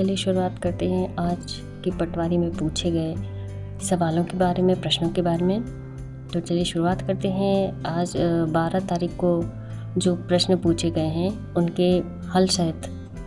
चलिए शुरुआत करते हैं आज की पटवारी में पूछे गए सवालों के बारे में, प्रश्नों के बारे में। तो चलिए शुरुआत करते हैं। आज 12 तारीख को जो प्रश्न पूछे गए हैं उनके हल सहित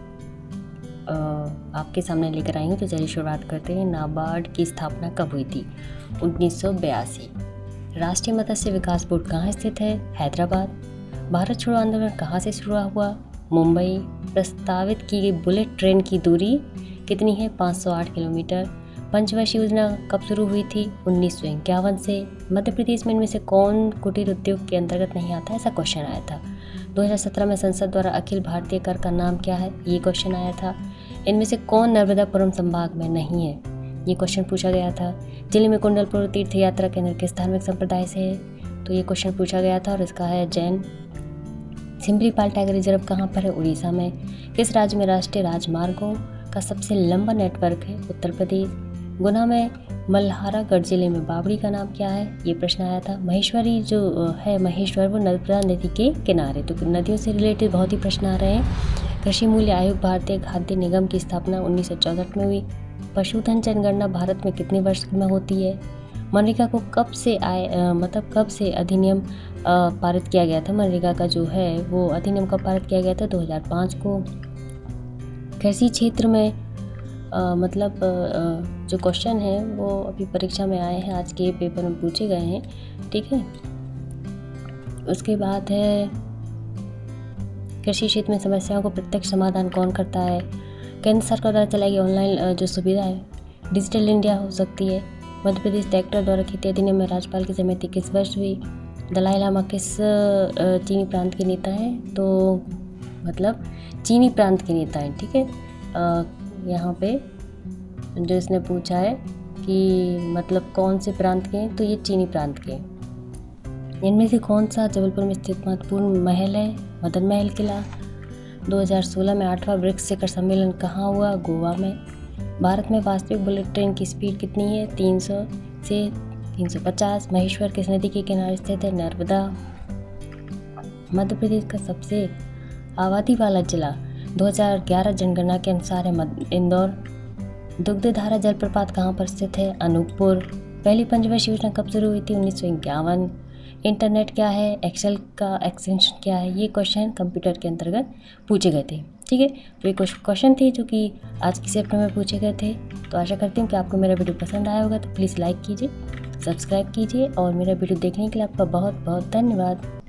आपके सामने लेकर आई हूँ। तो चलिए शुरुआत करते हैं। नाबार्ड की स्थापना कब हुई थी? 1982। राष्ट्रीय मत्स्य विकास बोर्ड कहाँ स्थित है? हैदराबाद। भारत छोड़ो आंदोलन कहाँ से शुरू हुआ? मुंबई। प्रस्तावित की गई बुलेट ट्रेन की दूरी कितनी है? 508 किलोमीटर। पंचवर्षीय योजना कब शुरू हुई थी? 1951 से। मध्य प्रदेश में इनमें से कौन कुटीर उद्योग के अंतर्गत नहीं आता? ऐसा क्वेश्चन आया था। 2017 में संसद द्वारा अखिल भारतीय कर का नाम क्या है? ये क्वेश्चन आया था। इनमें से कौन नर्मदापुरम संभाग में नहीं है? ये क्वेश्चन पूछा गया था। जिले में कुंडलपुर तीर्थ यात्रा केंद्र किस धार्मिक संप्रदाय से है? तो ये क्वेश्चन पूछा गया था और इसका है जैन। सिमलीपाल टाइगर रिजर्व कहाँ पर है? उड़ीसा में। किस राज्य में राष्ट्रीय राजमार्गों का सबसे लंबा नेटवर्क है? उत्तर प्रदेश। गुना में मल्हारागढ़ जिले में बावड़ी का नाम क्या है? ये प्रश्न आया था। महेश्वरी जो है महेश्वर वो नर्मदा नदी के किनारे। तो नदियों से रिलेटेड बहुत ही प्रश्न आ रहे हैं। कृषि मूल्य आयोग भारतीय खाद्य निगम की स्थापना 1964 में हुई। पशुधन जनगणना भारत में कितने वर्ष में होती है? मनरेगा को कब से अधिनियम पारित किया गया था? मनरेगा का जो है वो अधिनियम कब पारित किया गया था? 2005 को। कृषि क्षेत्र में जो क्वेश्चन है वो अभी परीक्षा में आए हैं, आज के पेपर में पूछे गए हैं, ठीक है। उसके बाद है कृषि क्षेत्र में समस्याओं को प्रत्यक्ष समाधान कौन करता है? केंद्र सरकार द्वारा चलाई गई ऑनलाइन जो सुविधा है डिजिटल इंडिया हो सकती है। मध्य प्रदेश ट्रैक्टर द्वारा खेती अधिनियम में राज्यपाल की सहमति किस वर्ष हुई? दलाई लामा किस चीनी प्रांत के नेता हैं? तो चीनी प्रांत के नेता हैं, ठीक है। यहाँ पे जो इसने पूछा है कि कौन से प्रांत के हैं, तो ये चीनी प्रांत के हैं। इनमें से कौन सा जबलपुर में स्थित महत्वपूर्ण महल है? मदन महल किला। 2016 में 8वां ब्रिक्स शिखर सम्मेलन कहाँ हुआ? गोवा में। भारत में वास्तविक बुलेट ट्रेन की स्पीड कितनी है? 300 से 350। महेश्वर किस नदी के किनारे स्थित है? नर्मदा। मध्य प्रदेश का सबसे आबादी वाला जिला 2011 जनगणना के अनुसार है इंदौर। दुग्धधारा जलप्रपात कहाँ पर स्थित है? अनूपपुर। पहली पंचवर्षीय योजना कब शुरू हुई थी? 1951। इंटरनेट क्या है? एक्सेल का एक्सटेंशन क्या है? ये क्वेश्चन कंप्यूटर के अंतर्गत पूछे गए थे, ठीक है। तो ये कुछ क्वेश्चन थे जो कि आज की सेप्टेम्बर में पूछे गए थे। तो आशा करती हूँ कि आपको मेरा वीडियो पसंद आया होगा। तो प्लीज़ लाइक कीजिए, सब्सक्राइब कीजिए और मेरा वीडियो देखने के लिए आपका बहुत बहुत धन्यवाद।